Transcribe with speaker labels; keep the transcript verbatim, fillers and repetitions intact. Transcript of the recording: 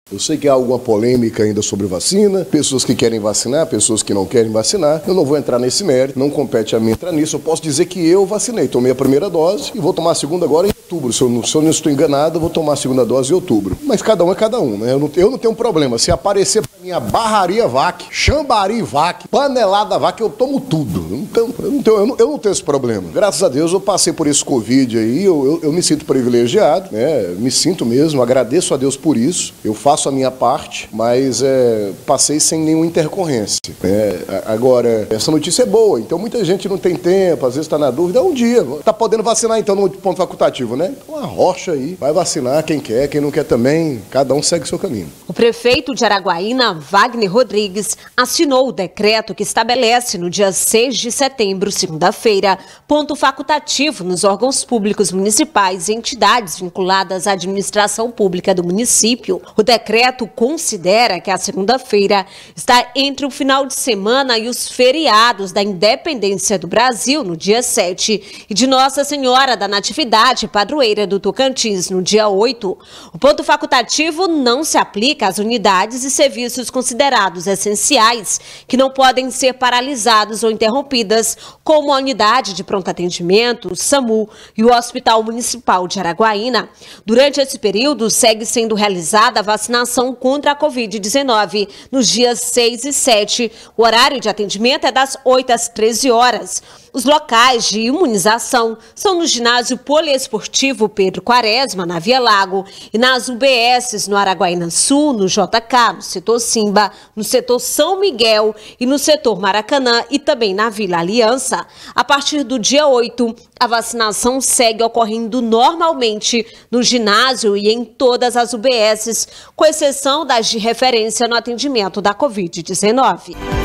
Speaker 1: Eu sei que há alguma polêmica ainda sobre vacina, pessoas que querem vacinar, pessoas que não querem vacinar. Eu não vou entrar nesse mérito, não compete a mim entrar nisso. Eu posso dizer que eu vacinei, tomei a primeira dose e vou tomar a segunda agora em outubro. Se eu não, se eu não estou enganado, eu vou tomar a segunda dose em outubro. Mas cada um é cada um, né? Eu não, eu não tenho um problema. Se aparecer pra mim a barraria vac, chambari vac, panelada vac, eu tomo tudo. Eu não tenho, eu não tenho, eu não, eu não tenho esse problema. Graças a Deus eu passei por esse Covid aí, eu, eu, eu me sinto privilegiado, né? Me sinto mesmo, agradeço a Deus por isso. Eu faço a minha parte, mas é, passei sem nenhuma intercorrência. É, agora, essa notícia é boa, então muita gente não tem tempo, às vezes está na dúvida, um dia, tá podendo vacinar então no ponto facultativo, né? Uma rocha aí, vai vacinar quem quer, quem não quer também, cada um segue o seu caminho.
Speaker 2: O prefeito de Araguaína, Wagner Rodrigues, assinou o decreto que estabelece no dia seis de setembro, segunda-feira, ponto facultativo nos órgãos públicos municipais e entidades vinculadas à administração pública do município. O decreto considera que a segunda-feira está entre o final de semana e os feriados da Independência do Brasil, no dia sete, e de Nossa Senhora da Natividade, padroeira do Tocantins, no dia oito. O ponto facultativo não se aplica às unidades e serviços considerados essenciais, que não podem ser paralisados ou interrompidas, como a unidade de pronto atendimento, o SAMU e o Hospital Municipal de Araguaína. Durante esse período, segue sendo realizada a vacinação contra a covid dezenove nos dias seis e sete. O horário de atendimento é das oito às treze horas. Os locais de imunização são no ginásio poliesportivo Pedro Quaresma, na Via Lago, e nas U B S no Araguaína Sul, no J K, no setor Simba, no setor São Miguel e no setor Maracanã e também na Vila Aliança. A partir do dia oito, a vacinação segue ocorrendo normalmente no ginásio e em todas as U B S, com exceção das de referência no atendimento da covid dezenove.